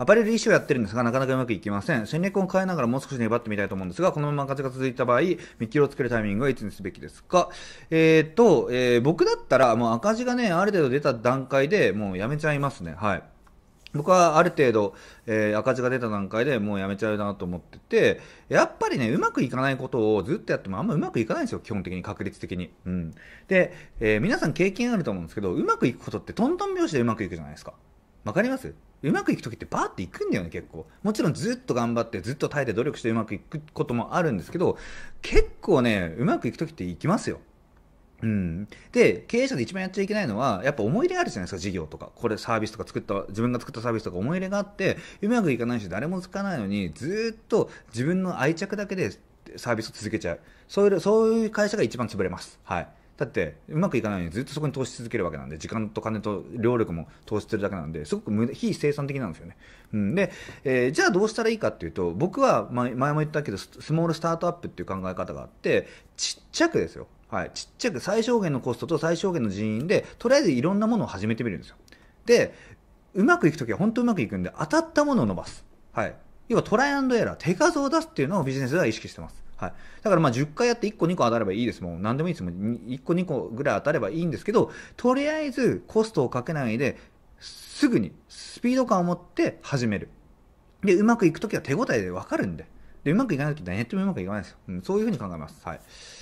アパレル一生やってるんですが、なかなかうまくいきません。戦略を変えながらもう少し粘ってみたいと思うんですが、このまま赤字が続いた場合、見切りをつけるタイミングはいつにすべきですか？僕だったら、もう赤字がね、ある程度出た段階でもうやめちゃいますね。はい。僕はある程度、赤字が出た段階でもうやめちゃうなと思ってて、やっぱりね、うまくいかないことをずっとやってもあんまうまくいかないんですよ、基本的に、確率的に。うん。で、皆さん経験あると思うんですけど、うまくいくことってトントン拍子でうまくいくじゃないですか。わかります？うまくいくときってバーっていくんだよね、結構。もちろんずっと頑張って、ずっと耐えて努力してうまくいくこともあるんですけど、結構ね、うまくいくときっていきますよ。うん、で、経営者で一番やっちゃいけないのは、やっぱ思い入れあるじゃないですか、事業とか。これサービスとか自分が作ったサービスとか思い入れがあって、うまくいかないし、誰もつかないのに、ずっと自分の愛着だけでサービスを続けちゃう。そういう会社が一番潰れます。はい。だって、うまくいかないのにずっとそこに投資し続けるわけなんで、時間と金と労力も投資するだけなんで、すごく非生産的なんですよね。うん、で、じゃあどうしたらいいかっていうと、僕は前も言ったけど、スモールスタートアップっていう考え方があって、ちっちゃくですよ。はい、ちっちゃく最小限のコストと最小限の人員でとりあえずいろんなものを始めてみるんですよ。で、うまくいくときは本当うまくいくんで当たったものを伸ばす。はい、要はトライアンドエラー、手数を出すっていうのをビジネスでは意識してます。はい、だからまあ10回やって1個2個当たればいいです。もう何でもいいです。もう1個2個ぐらい当たればいいんですけど、とりあえずコストをかけないですぐにスピード感を持って始める。で、うまくいくときは手応えで分かるんで。で、うまくいかないときは何やってもうまくいかないですよ。うん、そういうふうに考えます。はい。